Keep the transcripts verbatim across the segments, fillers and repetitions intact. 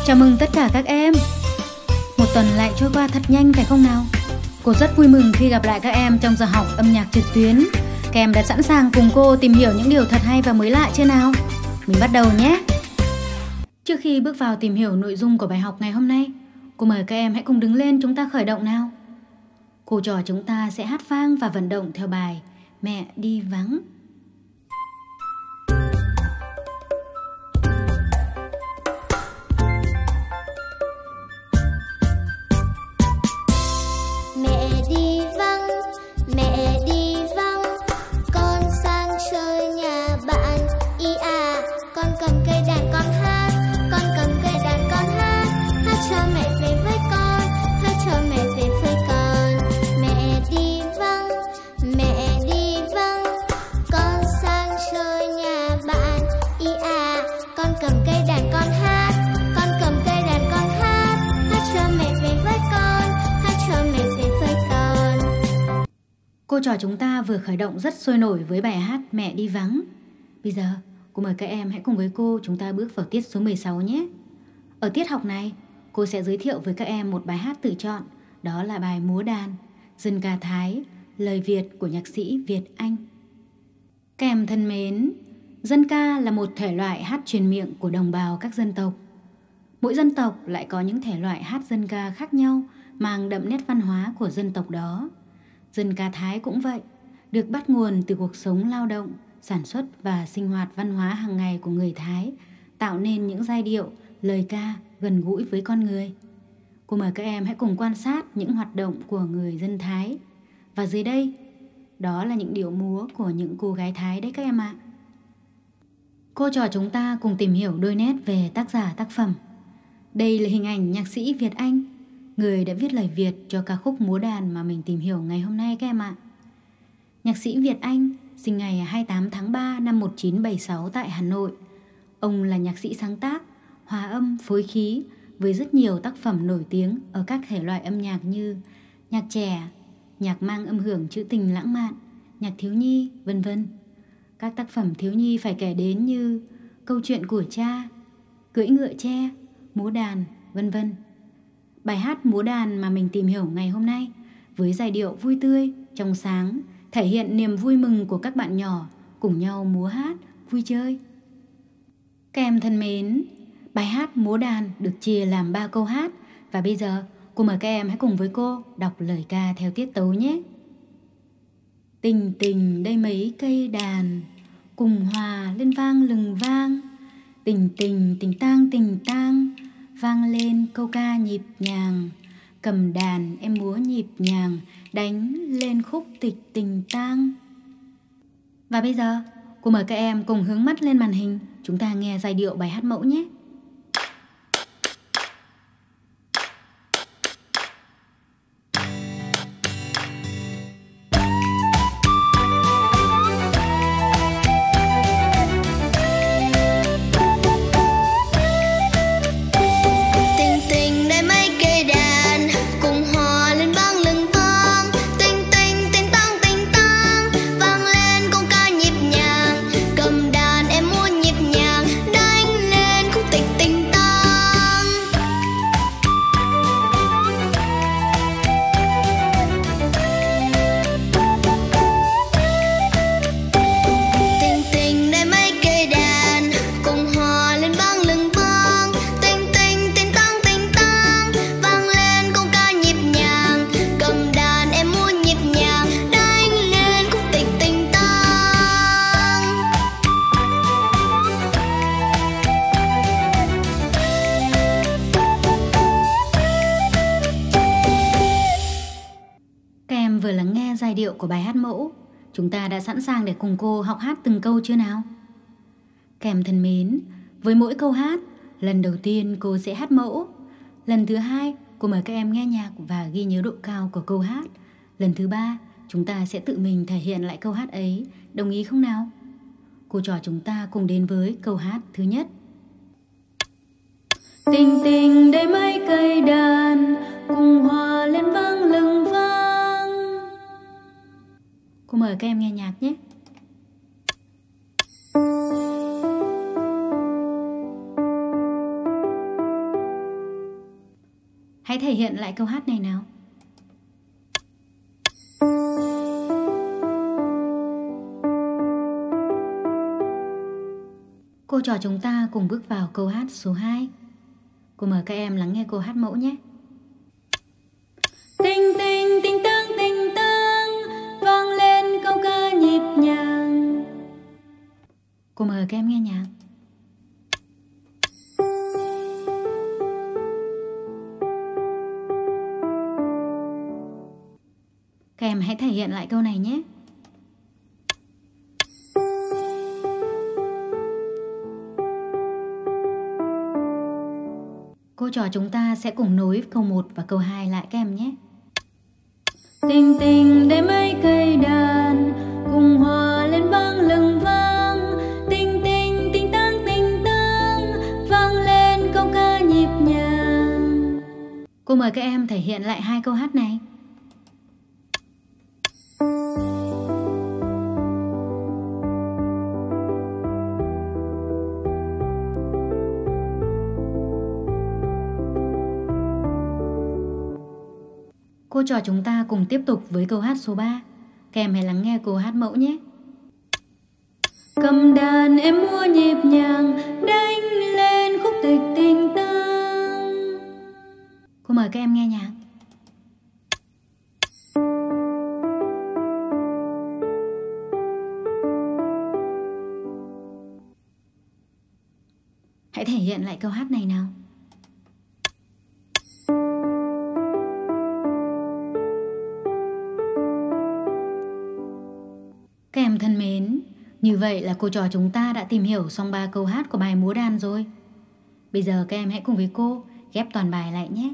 Chào mừng tất cả các em. Một tuần lại trôi qua thật nhanh phải không nào? Cô rất vui mừng khi gặp lại các em trong giờ học âm nhạc trực tuyến. Các em đã sẵn sàng cùng cô tìm hiểu những điều thật hay và mới lạ chưa nào? Mình bắt đầu nhé! Trước khi bước vào tìm hiểu nội dung của bài học ngày hôm nay, cô mời các em hãy cùng đứng lên, chúng ta khởi động nào. Cô trò chúng ta sẽ hát vang và vận động theo bài Mẹ đi vắng. Cô trò chúng ta vừa khởi động rất sôi nổi với bài hát Mẹ đi vắng. Bây giờ, cô mời các em hãy cùng với cô chúng ta bước vào tiết số mười sáu nhé. Ở tiết học này, cô sẽ giới thiệu với các em một bài hát tự chọn. Đó là bài Múa đàn, dân ca Thái, lời Việt của nhạc sĩ Việt Anh. Các em thân mến, dân ca là một thể loại hát truyền miệng của đồng bào các dân tộc. Mỗi dân tộc lại có những thể loại hát dân ca khác nhau, mang đậm nét văn hóa của dân tộc đó. Dân ca Thái cũng vậy, được bắt nguồn từ cuộc sống lao động, sản xuất và sinh hoạt văn hóa hàng ngày của người Thái, tạo nên những giai điệu, lời ca gần gũi với con người. Cô mời các em hãy cùng quan sát những hoạt động của người dân Thái. Và dưới đây, đó là những điệu múa của những cô gái Thái đấy các em ạ. Cô trò chúng ta cùng tìm hiểu đôi nét về tác giả tác phẩm. Đây là hình ảnh nhạc sĩ Việt Anh, người đã viết lời Việt cho ca khúc Múa đàn mà mình tìm hiểu ngày hôm nay các em ạ. Nhạc sĩ Việt Anh sinh ngày hai mươi tám tháng ba năm một nghìn chín trăm bảy mươi sáu tại Hà Nội. Ông là nhạc sĩ sáng tác, hòa âm, phối khí với rất nhiều tác phẩm nổi tiếng ở các thể loại âm nhạc như nhạc trẻ, nhạc mang âm hưởng trữ tình lãng mạn, nhạc thiếu nhi, vân vân. Các tác phẩm thiếu nhi phải kể đến như Câu chuyện của cha, Cưỡi ngựa tre, Múa đàn, vân vân. Bài hát Múa đàn mà mình tìm hiểu ngày hôm nay với giai điệu vui tươi, trong sáng, thể hiện niềm vui mừng của các bạn nhỏ cùng nhau múa hát, vui chơi. Các em thân mến, bài hát Múa đàn được chia làm ba câu hát và bây giờ cô mời các em hãy cùng với cô đọc lời ca theo tiết tấu nhé. Tình tình đây mấy cây đàn, cùng hòa lên vang lừng vang. Tình tình tình tang tình tang, vang lên câu ca nhịp nhàng. Cầm đàn em múa nhịp nhàng, đánh lên khúc tịch tình tang. Và bây giờ, cô mời các em cùng hướng mắt lên màn hình, chúng ta nghe giai điệu bài hát mẫu nhé. Vừa lắng nghe giai điệu của bài hát mẫu, chúng ta đã sẵn sàng để cùng cô học hát từng câu chưa nào? Các em thân mến, với mỗi câu hát, lần đầu tiên cô sẽ hát mẫu. Lần thứ hai, cô mời các em nghe nhạc và ghi nhớ độ cao của câu hát. Lần thứ ba, chúng ta sẽ tự mình thể hiện lại câu hát ấy, đồng ý không nào? Cô trò chúng ta cùng đến với câu hát thứ nhất. Tình tình đây mấy cây đàn, cùng hòa lên vang lừng vang. Cô mời các em nghe nhạc nhé. Hãy thể hiện lại câu hát này nào. Cô trò chúng ta cùng bước vào câu hát số hai. Cô mời các em lắng nghe câu hát mẫu nhé. Tinh tinh tinh tăng tinh tăng vang lên câu ca nhịp nhàng. Cô mời các em nghe nhạc. Các em hãy thể hiện lại câu này nhé. Cô trò chúng ta sẽ cùng nối câu một và câu hai lại các em nhé. Tinh tinh để mấy cây đàn cùng hòa lên vang lừng vang. Tinh tinh tinh tăng tinh tăng vang lên câu ca nhịp nhàng. Cô mời các em thể hiện lại hai câu hát này. Cô trò chúng ta cùng tiếp tục với câu hát số ba. Các em hãy lắng nghe câu hát mẫu nhé. Cầm đàn em múa nhịp nhàng, đánh lên khúc tịch tinh tăng. Cô mời các em nghe nhạc. Hãy thể hiện lại câu hát này nào. Các em thân mến, như vậy là cô trò chúng ta đã tìm hiểu xong ba câu hát của bài múa đàn rồi. Bây giờ các em hãy cùng với cô ghép toàn bài lại nhé.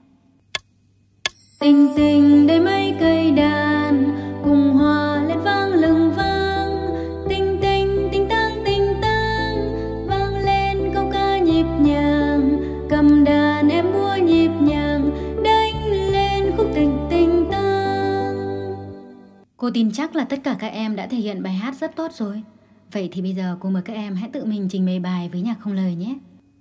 Tinh tinh để mấy cây đàn cùng hòa lên vang lừng vang. Tinh tinh tinh tăng tinh tăng vang lên câu ca nhịp nhàng. Cầm đàn em múa nhịp nhàng, đánh lên khúc tịch tinh tăng. Cô tin chắc là tất cả các em đã thể hiện bài hát rất tốt rồi. Vậy thì bây giờ cô mời các em hãy tự mình trình bày bài với nhạc không lời nhé.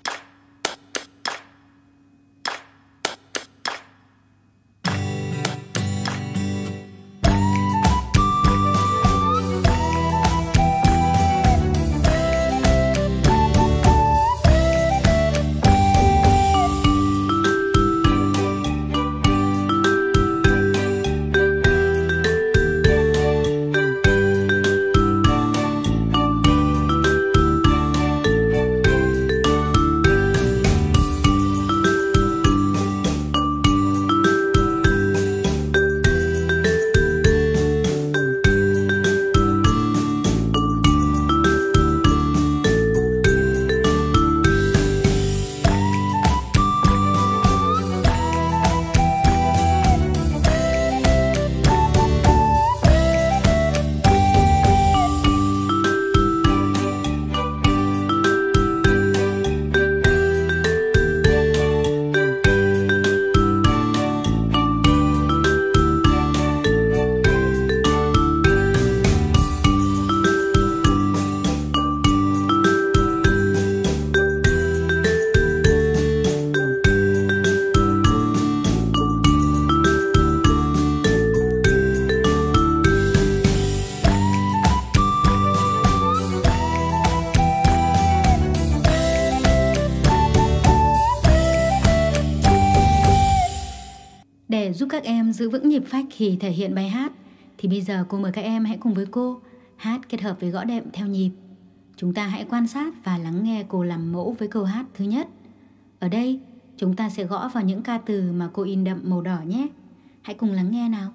Để giúp các em giữ vững nhịp phách khi thể hiện bài hát, thì bây giờ cô mời các em hãy cùng với cô hát kết hợp với gõ đệm theo nhịp. Chúng ta hãy quan sát và lắng nghe cô làm mẫu với câu hát thứ nhất. Ở đây, chúng ta sẽ gõ vào những ca từ mà cô in đậm màu đỏ nhé. Hãy cùng lắng nghe nào.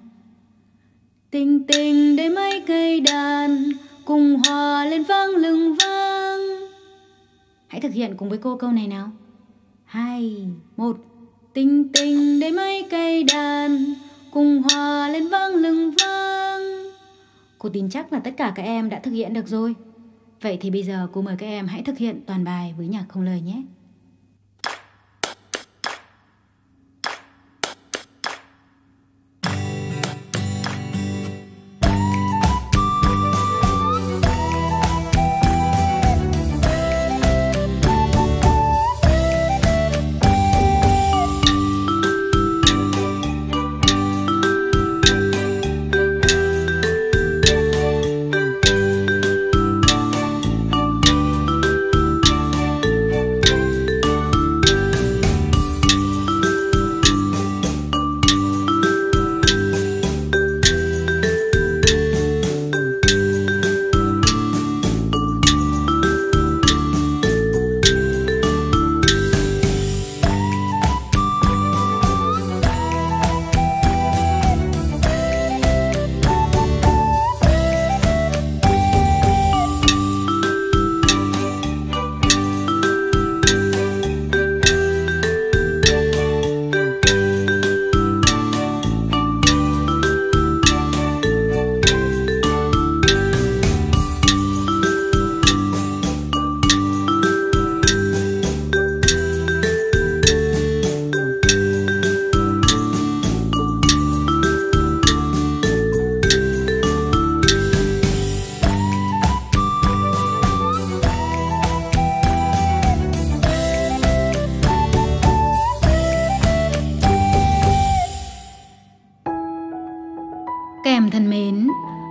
Tinh tinh để mấy cây đàn cùng hòa lên vang lừng vang. Hãy thực hiện cùng với cô câu này nào. Hai, một. Tinh tinh để mấy cây đàn cùng hòa lên vang lừng vang. Cô tin chắc là tất cả các em đã thực hiện được rồi. Vậy thì bây giờ cô mời các em hãy thực hiện toàn bài với nhạc không lời nhé.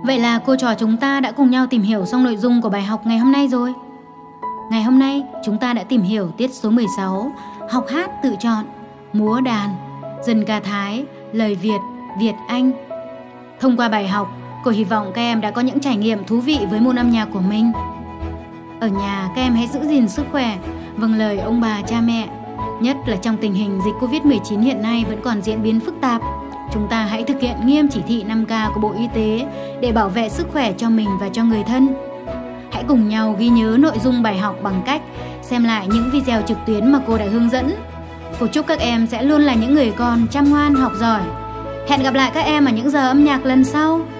Vậy là cô trò chúng ta đã cùng nhau tìm hiểu xong nội dung của bài học ngày hôm nay rồi. Ngày hôm nay chúng ta đã tìm hiểu tiết số mười sáu, học hát tự chọn, múa đàn, dân ca Thái, lời Việt, Việt Anh. Thông qua bài học, cô hy vọng các em đã có những trải nghiệm thú vị với môn âm nhạc của mình. Ở nhà các em hãy giữ gìn sức khỏe, vâng lời ông bà cha mẹ. Nhất là trong tình hình dịch Covid mười chín hiện nay vẫn còn diễn biến phức tạp, chúng ta hãy thực hiện nghiêm chỉ thị năm K của Bộ Y tế để bảo vệ sức khỏe cho mình và cho người thân. Hãy cùng nhau ghi nhớ nội dung bài học bằng cách xem lại những video trực tuyến mà cô đã hướng dẫn. Cô chúc các em sẽ luôn là những người con chăm ngoan học giỏi. Hẹn gặp lại các em ở những giờ âm nhạc lần sau.